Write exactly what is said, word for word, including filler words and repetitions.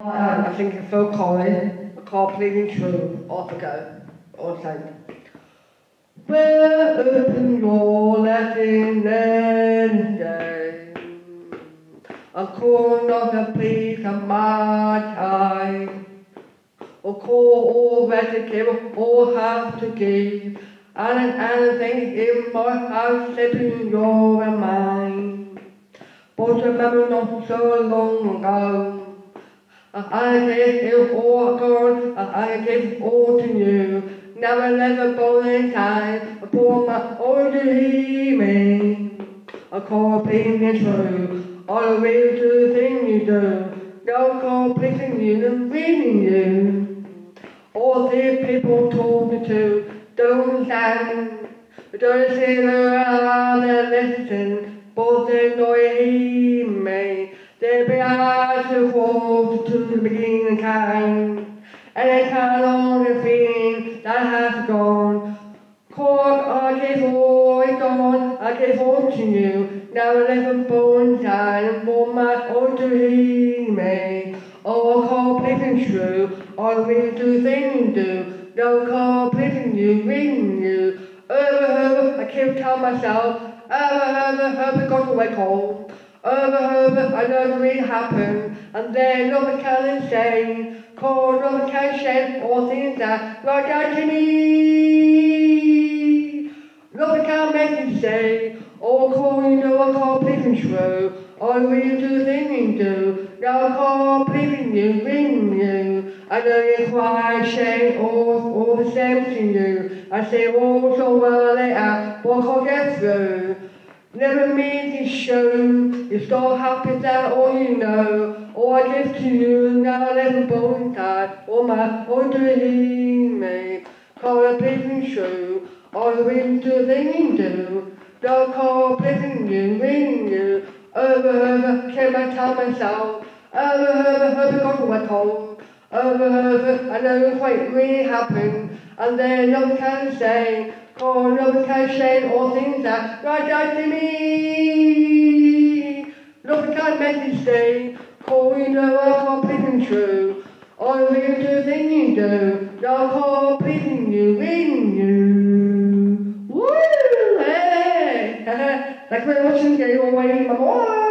Um, I think I feel Collin, I can't believe it's true. Off I go. All time. Well, open your letting end day. A corner of a piece of my time. Or call all that to give, all have to give. And anything in my house slipping your mind. But remember not so long ago. I gave it all, God, I gave all to you. Never let a bowling time upon my own dreaming. I call being true, all the way to the thing you do. No call pleasing you and reading you. All these people told me to, don't stand. Don't sit around and listen, but they know heed me. They be eyes to hold to the beginning kind, and they count on the feeling that has gone. Cause I gave all it gone, I gave all to you. Now I live in bones and for my own to heal me. Oh, I call pleasing true, all we do things do. No call pleasing you, reading you. Over, over, I keep telling myself, over, over, over, got away cold. Over, over, I know it really happened, and then nothing can say, cause nothing can shed all things that right down to me. Nothing can make me say, oh, call you know I can't believe in true, all we do things do, now I can't believe in you, ring you. I know you cry, shame, all, all the same to you. I say all so well later, but I can't get through. Never mean to show, you're so happy that all you know. All I give to you, now I live in bone tight, all my own dream made. Call a pleasing true, all the way to the thing you do. Don't call pleasing you, ring you. Over, over, can I tell myself? Over, over, over, got what cold. Over, over, I know quite really happened, and then no one can say. Oh, no one can say all things that right down to me. No one can make me stay. Oh, you know I can't please true. All the way to the thing you do. No, I can't please you, reading you. Woo! Hey! Thanks very much, and Gail, away, bye-bye.